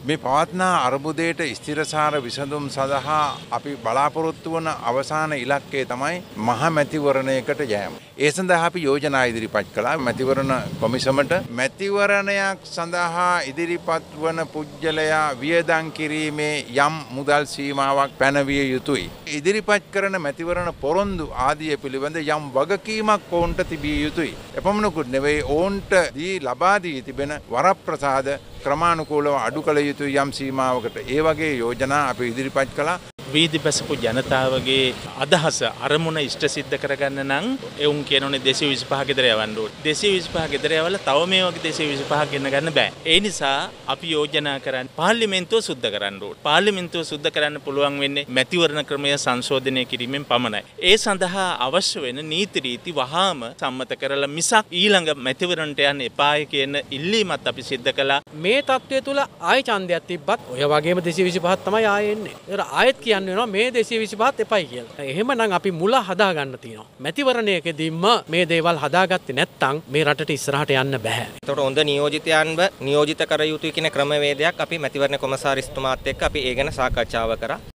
මේ පවත්නා අර්බුදයට ස්ථිරසාර විසඳුම් සඳහා අපි බලාපොරොත්තු වන අවසාන ඉලක්කය තමයි මහ මැතිවරණයකට යෑම. ඒ සඳහා අපි යෝජනා ඉදිරිපත් කළා මැතිවරණ කොමිසමට. මැතිවරණයක් සඳහා ඉදිරිපත් වන පුජ්‍යලයා වියදම් කිරීමේ යම් මුදල් සීමාවක් පැනවිය යුතුයි. ඉදිරිපත් කරන මැතිවරණ පොරොන්දු ආදිය පිළිබඳ යම් වගකීමක් ඔවුන්ට තිබිය යුතුයි. එපමණකුත් නෙවෙයි ඔවුන්ට ලබා දී තිබෙන වරප්‍රසාද ක්‍රමානුකූලව අඩු කළ යුතු යම් සීමාවකට ඒ වගේ යෝජනා අපි ඉදිරිපත් කළා. වීදි බැසපු ජනතාවගේ අදහස අරමුණ ඉෂ්ට සිද්ධ කරගන්න නම් එවුන් කියනෝනේ 225 ගෙදර යවන්න ඕනේ. 225 ගෙදර යවලා තව මේ වගේ 225 ගෙන්න ගන්න බෑ. ඒ නිසා අපි යෝජනා කරන්නේ පාර්ලිමේන්තුව සුද්ධ කරන්න ඕනේ. පාර්ලිමේන්තුව සුද්ධ කරන්න පුළුවන් වෙන්නේ මැතිවරණ ක්‍රමය සංශෝධනය කිරීමෙන් පමණයි. ඒ සඳහා අවශ්‍ය වෙන නීති රීති වහාම සම්මත කරලා මිසක් ඊළඟ මැතිවරණට යන්න එපායි කියන ඉල්ලීමත් අපි සිද්ධ කළා. මේ තත්ත්වය තුල ආයෙ ඡන්දයක් තිබ්බත් ඔය වගේම 225ක් තමයි ආයෙ එන්නේ. ඒතර ආයෙත් කියන්නේ වෙනවා මේ 225ත් එපයි කියලා. එහෙමනම් අපි මුල හදා ගන්න තියෙනවා. මැතිවරණයකදීම මේ දේවල් හදාගත්තේ නැත්නම් මේ රටට ඉස්සරහට යන්න බෑ. ඒතකොට හොඳ නියෝජිතයන්ව නියෝජිත කර යුතුයි කියන ක්‍රමවේදයක් අපි මැතිවරණ කොමසාරිස්තුමාත් එක්ක අපි ඒ ගැන සාකච්ඡාව කරා.